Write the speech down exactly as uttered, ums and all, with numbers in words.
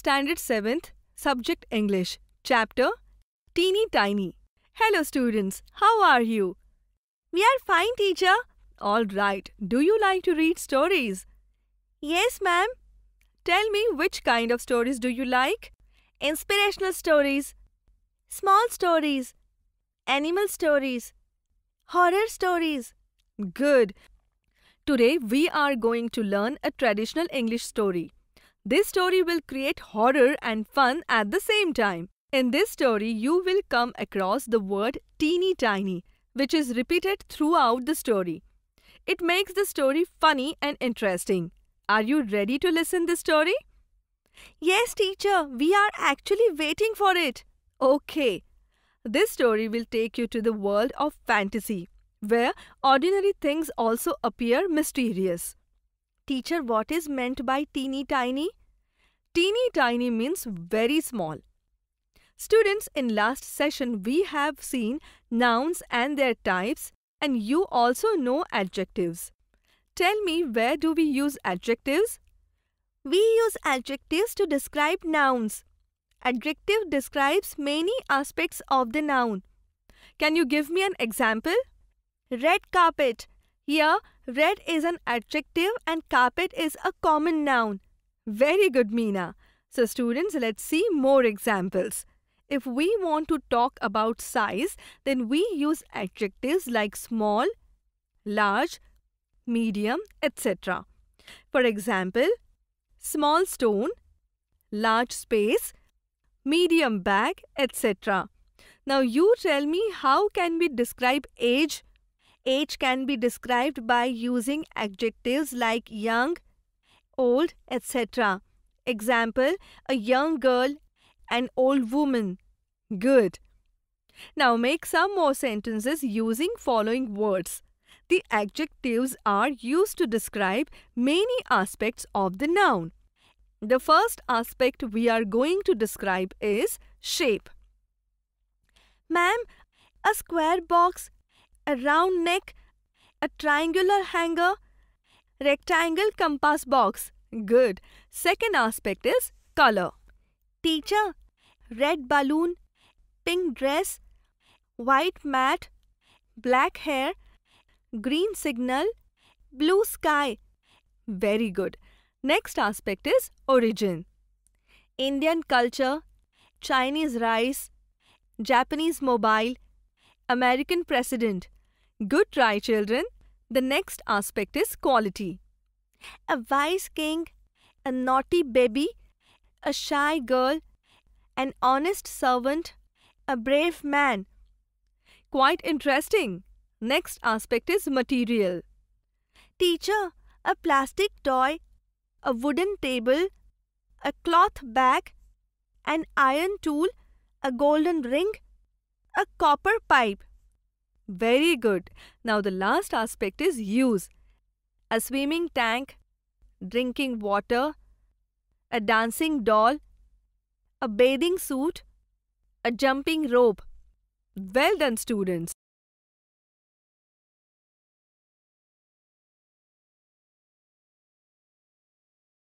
Standard seventh, Subject English, Chapter Teeny Tiny. Hello students, how are you? We are fine, teacher. All right, do you like to read stories? Yes, ma'am. Tell me, which kind of stories do you like? Inspirational stories, small stories, animal stories, horror stories. Good. Today we are going to learn a traditional English story. This story will create horror and fun at the same time. In this story, you will come across the word teeny tiny, which is repeated throughout the story. It makes the story funny and interesting. Are you ready to listen this story? Yes, teacher. We are actually waiting for it. Okay. This story will take you to the world of fantasy, where ordinary things also appear mysterious. Teacher, what is meant by teeny tiny? Teeny tiny means very small. Students, in last session we have seen nouns and their types, and you also know adjectives. Tell me, where do we use adjectives? We use adjectives to describe nouns. Adjective describes many aspects of the noun. Can you give me an example? Red carpet. Here, red is an adjective and carpet is a common noun. Very good, Meena. So students, let's see more examples. If we want to talk about size, then we use adjectives like small, large, medium, et cetera. For example, small stone, large space, medium bag, et cetera. Now you tell me, how can we describe age? Age can be described by using adjectives like young, old, et cetera. Example, a young girl, an old woman. Good. Now make some more sentences using following words. The adjectives are used to describe many aspects of the noun. The first aspect we are going to describe is shape. Ma'am, a square box, a round neck, a triangular hanger, rectangle compass box. Good. Second aspect is color. Teacher, red balloon, pink dress, white mat, black hair, green signal, blue sky. Very good. Next aspect is origin. Indian culture, Chinese rice, Japanese mobile, American president. Good try, children. The next aspect is quality. A wise king, a naughty baby, a shy girl, an honest servant, a brave man. Quite interesting. Next aspect is material. Teacher, a plastic toy, a wooden table, a cloth bag, an iron tool, a golden ring, a copper pipe. Very good. Now the last aspect is use. A swimming tank, drinking water, a dancing doll, a bathing suit, a jumping rope. Well done, students.